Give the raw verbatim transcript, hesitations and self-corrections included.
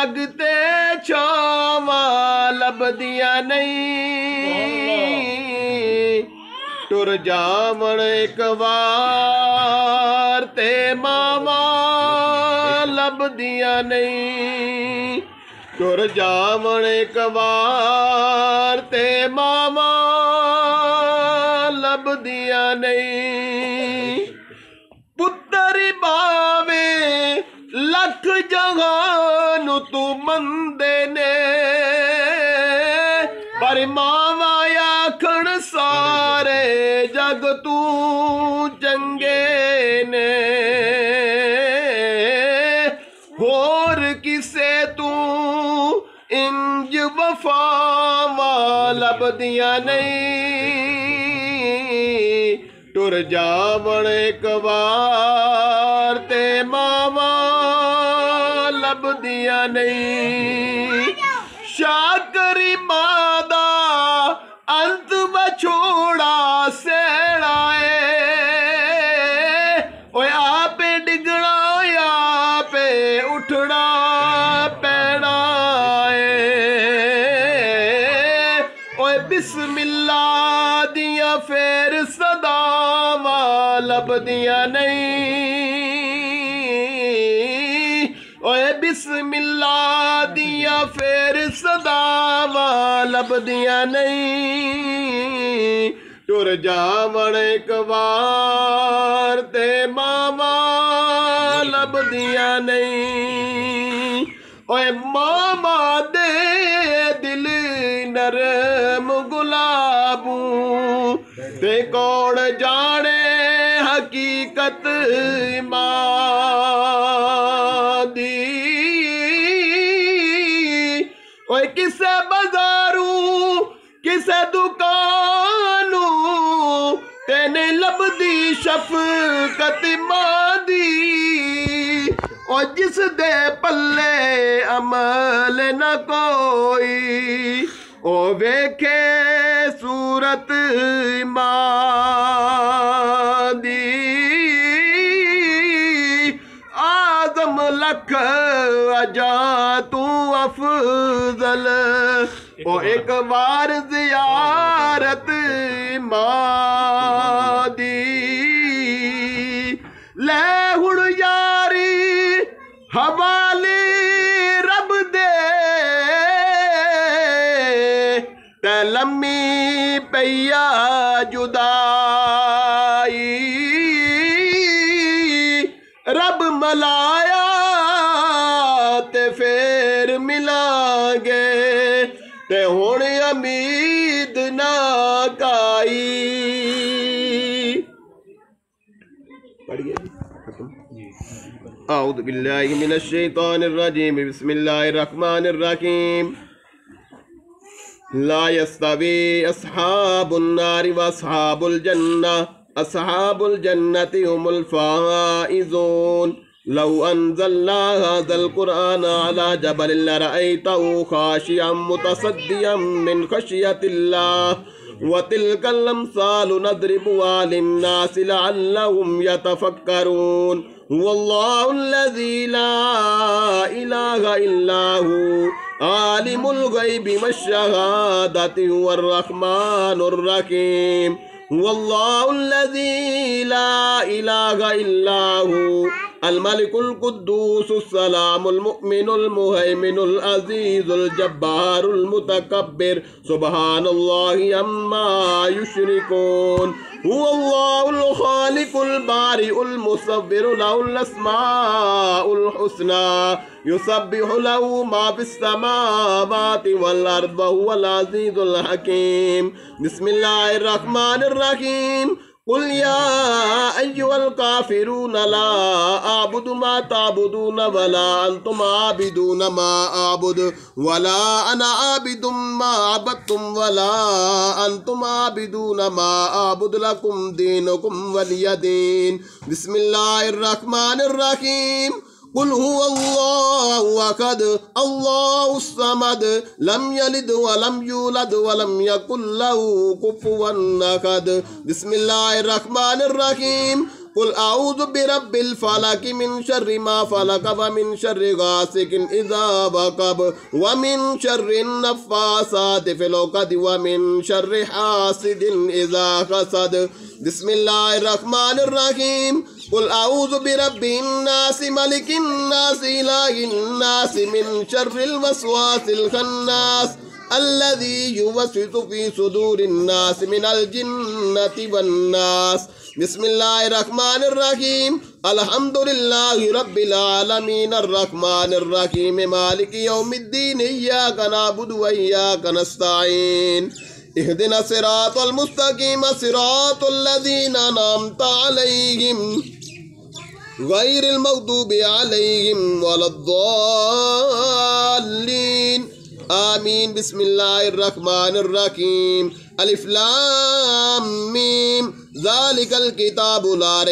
जग ते छावां लभदियां नहीं टुर जावण एक वार ते मावां लभदियां नहीं टुर जावण एक वार ते मावां लभदियां नहीं पुत्तर बावे लख जहान तू मंदे ने पर मावा आखण सारे जग तू चंगे ने होर किसे तू इंज वफावा लभदियां नहीं टुर जावण एक वार ते मावा लभदियां नहीं शाकरी मादा अंत बछोड़ा सेड़ाए ओए आपे डिगना आपे उठना पैना ओए बिस्मिल्ला दिया फेर सदावां लभदियां नहीं ओए बिस्मिल्ला दिया फेर सदावां लभदियां नहीं टुर जावण एक वार ते मावां लभदियां नहीं ओए मामा दे दिल नरम गुलाबू ते कौन जाने हकीकत मां दी ओए किसे बाजारू किसे दुकानू तेने लभदी शफकत मां दी और जिस दे पल्ले अमल न कोई ओ वेखे सूरत मां दी आदम लख अजा तू अफजल ओ एक बार जियारत मां दी ले हुण यारी हवाले रब दे ते लम्मी पैया जुदाई रब मलाया ते फेर मिलांगे ते हुण उम्मीद ना काई पढ़िए औज़ु बिल्लाहि मिनश शैतानिर रजीम बिस्मिल्लाहिर रहमानिर रहीम ला यस्तवी अस्हाबुन नारि व अस्हाबुल जन्नह अस्हाबुल जन्नति हुमुल फाइज़ून लौ अंज़लना हाज़ल कुरआन अला जबलिन लरअयतहु खाशिअम मुतसद्दिअम मिन खशियतिल्लाह व तिल्कल अम्सालु नद्रिबुहा लिन्नासि लअल्लहुम यतफक्करून हुवल्लाहुल्लज़ी ला इलाहा इल्ला हु आलिमुल गैबि वश्शहादति हुवर रहमानुर रहीम हुवल्लाहुल्लज़ी ला इलाहा इल्ला हु अल मलिकुल कुद्दूसुस सलामुल मुमिनुल मुहैमिनुल अज़ीज़ुल जब्बारुल मुतकब्बिर सुब्हानल्लाहि अम्मा युश्रिकून हुवल्लाहुल खालिकुल बारिउल मुसव्विरु लहुल अस्माउल हुस्ना युसब्बिहु लहु मा फिस समावाति वल अर्द व हुवल अज़ीज़ुल हकीम बिस्मिल्लाहिर रहमानिर रहीम कुल या अय्युहल काफिरून ला आबुदु मा ताबुदून वला अंतुम आबिदून मा आबुदु वला अना आबिदुम मा अबदतुम वला अंतुम आबिदून मा आबुदु लकुम दीनुकुम वलिय दीन बिस्मिल्लाहिर रहमानिर रहीम कुल हुवल्लाहु अहद अल्लाहुस समद लम यलिद वलम यूलद वलम यकुल लहु कुफुवन अहद बिस्मिल्लाहिर रहमानिर रहीम कुल आऊज़ु बिरब्बिल फलक मिन शर्रि मा फलक व मिन शर्रि गासिकिन इज़ा वक़ब व मिन शर्रिन नफ़्फ़ासाति फ़िल उक़द व मिन शर्रि हासिदिन इज़ा हसद। बिस्मिल्लाहिर रहमानिर रहीम। कुल आऊज़ु बिरब्बिन नास मलिकिन नास इलाहिन नास मिन शर्रिल वस्वासिल खन्नास अल्लज़ी युवस्विसु फ़ी सुदूरिन नास मिनल जिन्नति वन्नास। बिस्मिल्लाहिर रहमानिर रहीम। अल्हम्दुलिल्लाहि रब्बिल आलमीन अर्रहमानिर रहीम मालिकि यौमिद्दीन इय्याका नअबुदु व इय्याका नस्तईन इहदिना सिरातल मुस्तकीम सिरातल लज़ीना अनअमता अलैहिम गैरिल मग़दूबि अलैहिम वलद्दाल्लीन आमीन। बिस्मिल्लाहिर रहमानिर रहीम। अलिफ लाम मीम ज़ालिकल किताबु ला